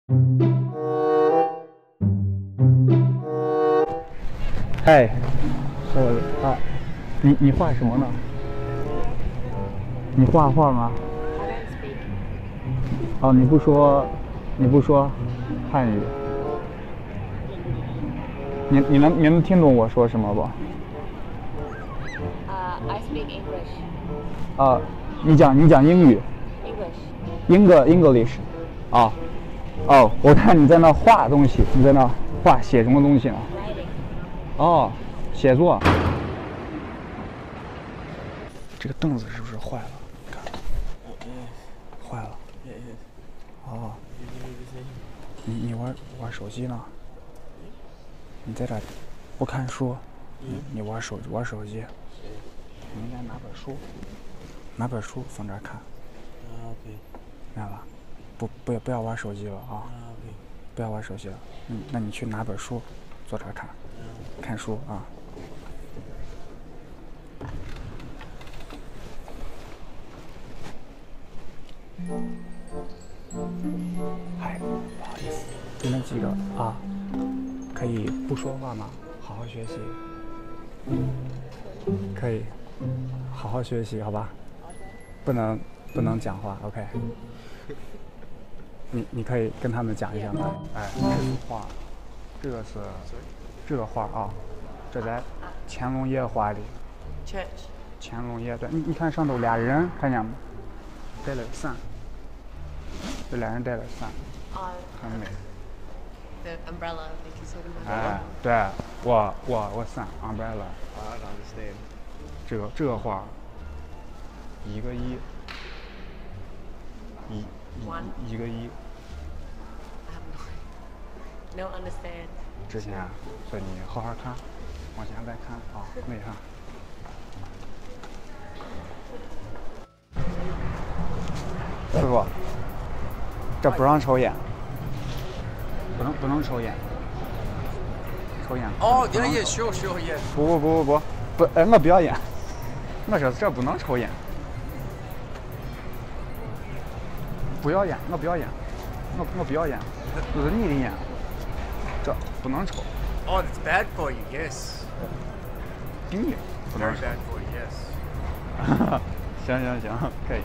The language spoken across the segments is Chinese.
嗨，你画什么呢？你画画吗？哦，你不说汉语。你能听懂我说什么不 ？I speak English. 你讲英语。English。哦，我看你在那画东西，你在那写什么东西呢？哦，写作。这个凳子是不是坏了？看，坏了。哦，你玩手机呢？你在这不看书，你玩手机。你应该拿本书放这儿看。 OK。 明白吧？不要玩手机了啊！不要玩手机了。那你去拿本书，坐这儿看书啊。嗨，不好意思，你们几个啊，可以不说话吗？好好学习。可以，好好学习，好吧？不能讲话 ，OK？ 你可以跟他们讲一下吗？哎，这幅画，这个画啊，这在乾隆爷画的。乾隆爷，对，你看上头俩人，看见吗？带了伞，这俩人带了伞，很美。 The umbrella, I think he's talking about. 哎，对，我伞 umbrella。 I don't understand. 这个画，一个一个一。 No understand. 之前所以你好好看，往前再看啊，没看。师傅，这不让抽烟，不能抽烟。抽烟。 Oh, yeah, sure, yeah. 不，我不要烟。我说这不能抽烟。不要烟，我不要烟，我不要烟，这是你的烟，这不能抽。 Oh, it's bad for you, yes. 你不能 Very 抽。 bad for you, yes. 行，可以。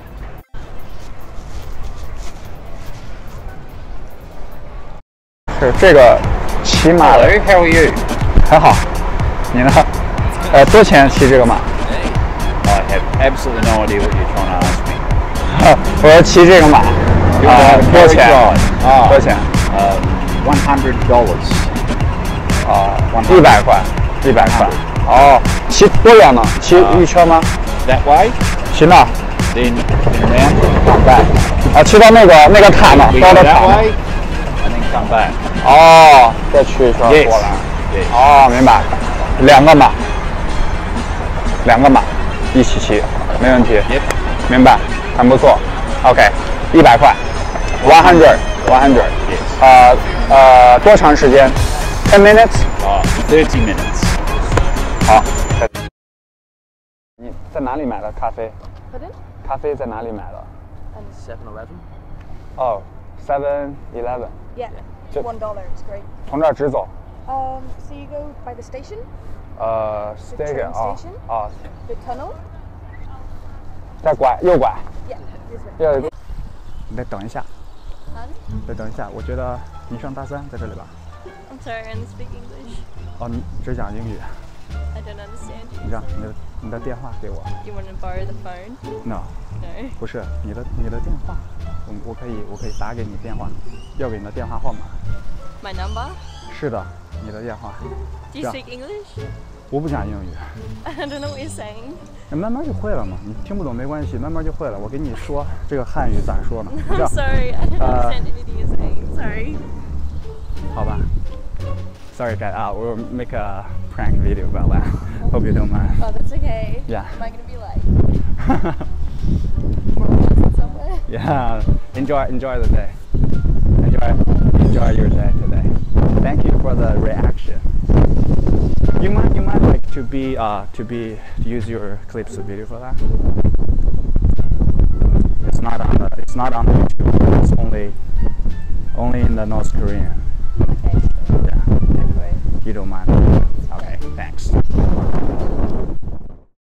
是这个骑马的 Hello, how are you? 很好，你呢？多钱骑这个马？ I have absolutely no idea what you're trying to ask me. 我说骑这个马，多少钱？多少钱 $100. ？100块，100块。哦，骑多远呢？骑一圈吗？ That way, 骑那， then around, come back。骑到那个塔呢， we 到 go 了 that 塔。 way, and then come back. 哦，再去一圈 Yes. 过来。 Yes. 哦，明白。两个马一起骑，没问题。 Yep. 明白，很不错。OK， 100块，100。 Yes. 多长时间？10 minutes。 30 minutes. 好。你在哪里买的咖啡？ Pardon? 咖啡在哪里买的？ 7-Eleven? 哦，7-Eleven。 Yeah. Just- $1. It's great. 从这儿直走。 So you go by the station, station train station? 啊， the tunnel. 再右拐。 Yeah, this way. 要有个。你再等一下， Pardon? 再等一下。我觉得你上大三，在这里吧？ I'm sorry, I only speak English. 哦，你只讲英语。 I don't understand you. 你这样，你的电话给我。 You want to borrow the phone? No， No. 不是你的电话，我可以打给你电话，要给你的电话号码。 My number? 是的，你的电话。 Do you Yeah. speak English? 我不讲英语， I don't know what you're saying. 慢慢就会了嘛。你听不懂没关系，慢慢就会了。我给你说这个汉语咋说呢？这 I'm 样 sorry, I don't understand anything you're saying. Sorry. 好吧。Sorry, guys. We'll make a prank video about that. Hope you don't mind. Oh, that's okay. Yeah. Am I going to be like somewhere? Yeah. Enjoy the day. Enjoy your day today. Thank you for the reaction. You might like to use your clips video for that. It's not on the YouTube. It's only Only in the North Korean. Okay, sure. Yeah. Go for it. You don't mind? Okay, thanks.